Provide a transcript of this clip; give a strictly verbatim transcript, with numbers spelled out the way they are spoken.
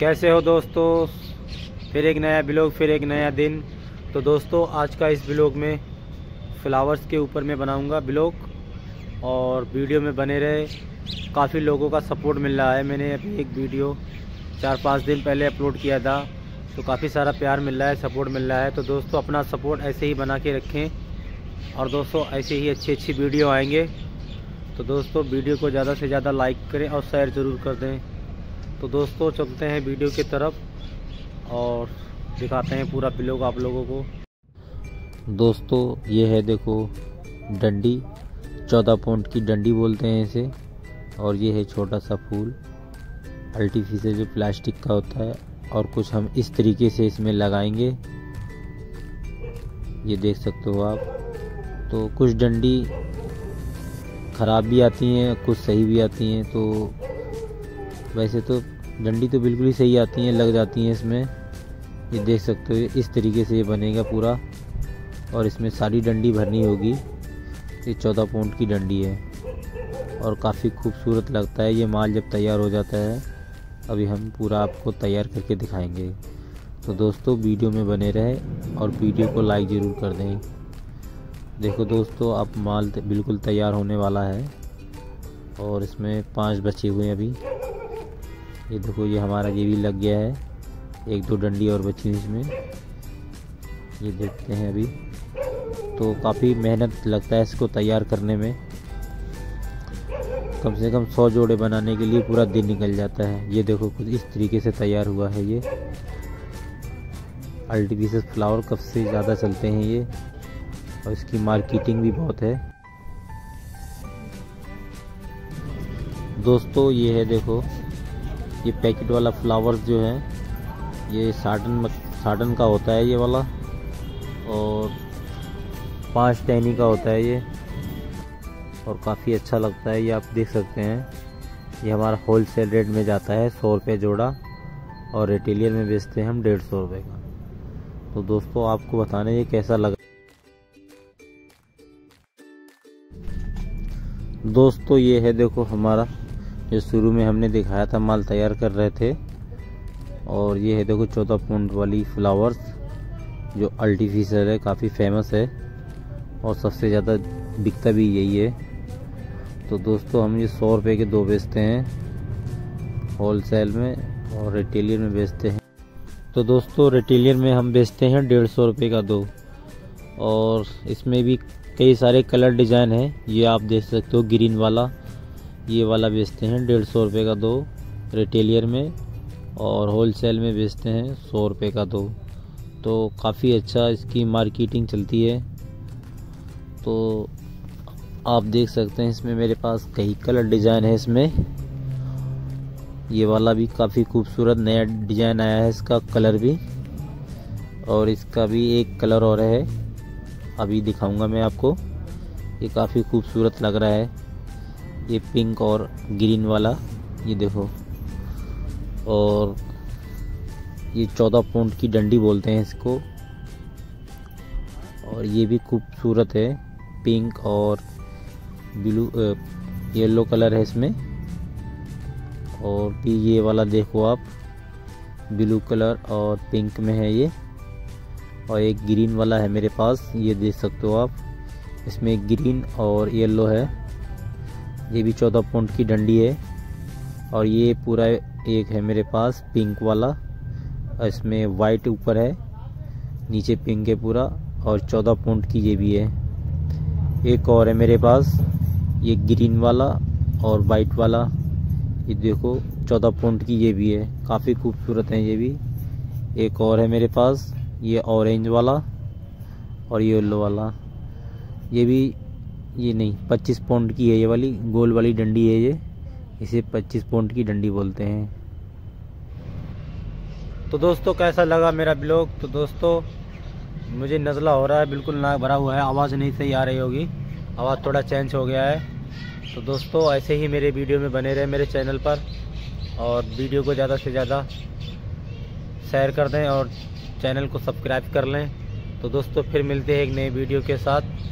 कैसे हो दोस्तों। फिर एक नया ब्लॉग, फिर एक नया दिन। तो दोस्तों आज का इस ब्लॉग में फ्लावर्स के ऊपर मैं बनाऊंगा ब्लॉग, और वीडियो में बने रहे। काफ़ी लोगों का सपोर्ट मिल रहा है। मैंने अभी एक वीडियो चार पाँच दिन पहले अपलोड किया था, तो काफ़ी सारा प्यार मिल रहा है, सपोर्ट मिल रहा है। तो दोस्तों अपना सपोर्ट ऐसे ही बना के रखें, और दोस्तों ऐसे ही अच्छी अच्छी वीडियो आएंगे। तो दोस्तों वीडियो को ज़्यादा से ज़्यादा लाइक करें और शेयर ज़रूर कर दें। तो दोस्तों चलते हैं वीडियो की तरफ और दिखाते हैं पूरा ब्लॉग आप लोगों को। दोस्तों ये है देखो डंडी, चौदह पॉइंट की डंडी बोलते हैं इसे। और ये है छोटा सा फूल, आर्टिफिशियल जो प्लास्टिक का होता है। और कुछ हम इस तरीके से इसमें लगाएंगे, ये देख सकते हो आप। तो कुछ डंडी ख़राब भी आती हैं, कुछ सही भी आती हैं। तो वैसे तो डंडी तो बिल्कुल ही सही आती हैं, लग जाती हैं इसमें। ये देख सकते हो इस तरीके से ये बनेगा पूरा, और इसमें सारी डंडी भरनी होगी। ये चौदह पॉइंट की डंडी है और काफ़ी खूबसूरत लगता है ये माल जब तैयार हो जाता है। अभी हम पूरा आपको तैयार करके दिखाएंगे। तो दोस्तों वीडियो में बने रहे और वीडियो को लाइक ज़रूर कर दें। देखो दोस्तों अब माल बिल्कुल तैयार होने वाला है, और इसमें पांच बचे हुए हैं अभी। ये देखो ये हमारा ये भी लग गया है, एक दो डंडी और बची हुई इसमें, ये देखते हैं अभी। तो काफ़ी मेहनत लगता है इसको तैयार करने में, कम से कम सौ जोड़े बनाने के लिए पूरा दिन निकल जाता है। ये देखो कुछ इस तरीके से तैयार हुआ है ये। आर्टिफिशियल फ्लावर कब से ज़्यादा चलते हैं ये, और इसकी मार्केटिंग भी बहुत है। दोस्तों ये है देखो, ये पैकेट वाला फ्लावर्स जो है ये साटन साटन का होता है ये वाला, और पाँच टहनी का होता है ये, और काफ़ी अच्छा लगता है ये। आप देख सकते हैं ये हमारा होलसेल रेट में जाता है सौ रुपये जोड़ा, और रिटेलियर में बेचते हैं हम डेढ़ सौ रुपये का। तो दोस्तों आपको बताना ये कैसा लगा। दोस्तों ये है देखो हमारा, जो शुरू में हमने दिखाया था माल तैयार कर रहे थे। और ये है देखो चौदह पॉइंट वाली फ्लावर्स, जो आर्टिफिशियल है, काफ़ी फेमस है और सबसे ज़्यादा बिकता भी यही है। तो दोस्तों हम ये सौ रुपये के दो बेचते हैं होलसेल में, और रिटेलियर में बेचते हैं। तो दोस्तों रिटेलियर में हम बेचते हैं डेढ़ सौ रुपये का दो, और इसमें भी कई सारे कलर डिज़ाइन हैं। ये आप देख सकते हो ग्रीन वाला, ये वाला बेचते हैं डेढ़ सौ रुपये का दो रिटेलियर में, और होलसेल में बेचते हैं सौ रुपये का दो। तो काफ़ी अच्छा इसकी मार्केटिंग चलती है। तो आप देख सकते हैं इसमें मेरे पास कई कलर डिज़ाइन है इसमें। ये वाला भी काफ़ी खूबसूरत नया डिज़ाइन आया है, इसका कलर भी, और इसका भी एक कलर और है, अभी दिखाऊंगा मैं आपको। ये काफ़ी खूबसूरत लग रहा है, ये पिंक और ग्रीन वाला, ये देखो। और ये चौदह पॉइंट की डंडी बोलते हैं इसको, और ये भी खूबसूरत है, पिंक और ब्लू येलो कलर है इसमें। और भी ये वाला देखो आप, ब्लू कलर और पिंक में है ये। और एक ग्रीन वाला है मेरे पास, ये देख सकते हो आप, इसमें ग्रीन और येलो है। ये भी चौदह पॉइंट की डंडी है। और ये पूरा एक है मेरे पास पिंक वाला, इसमें वाइट ऊपर है, नीचे पिंक है पूरा, और चौदह पॉइंट की ये भी है। एक और है मेरे पास, ये ग्रीन वाला और वाइट वाला, ये देखो चौदह पॉइंट की ये भी है, काफ़ी खूबसूरत है ये भी। एक और है मेरे पास, ये ऑरेंज वाला और ये येलो वाला, ये भी, ये नहीं पच्चीस पॉइंट की है ये वाली, गोल वाली डंडी है ये, इसे पच्चीस पॉइंट की डंडी बोलते हैं। तो दोस्तों कैसा लगा मेरा ब्लॉग। तो दोस्तों मुझे नज़ला हो रहा है, बिल्कुल नाक भरा हुआ है, आवाज़ नहीं सही आ रही होगी, आवाज़ थोड़ा चेंज हो गया है। तो दोस्तों ऐसे ही मेरे वीडियो में बने रहे मेरे चैनल पर, और वीडियो को ज़्यादा से ज़्यादा शेयर कर दें और चैनल को सब्सक्राइब कर लें। तो दोस्तों फिर मिलते हैं एक नए वीडियो के साथ।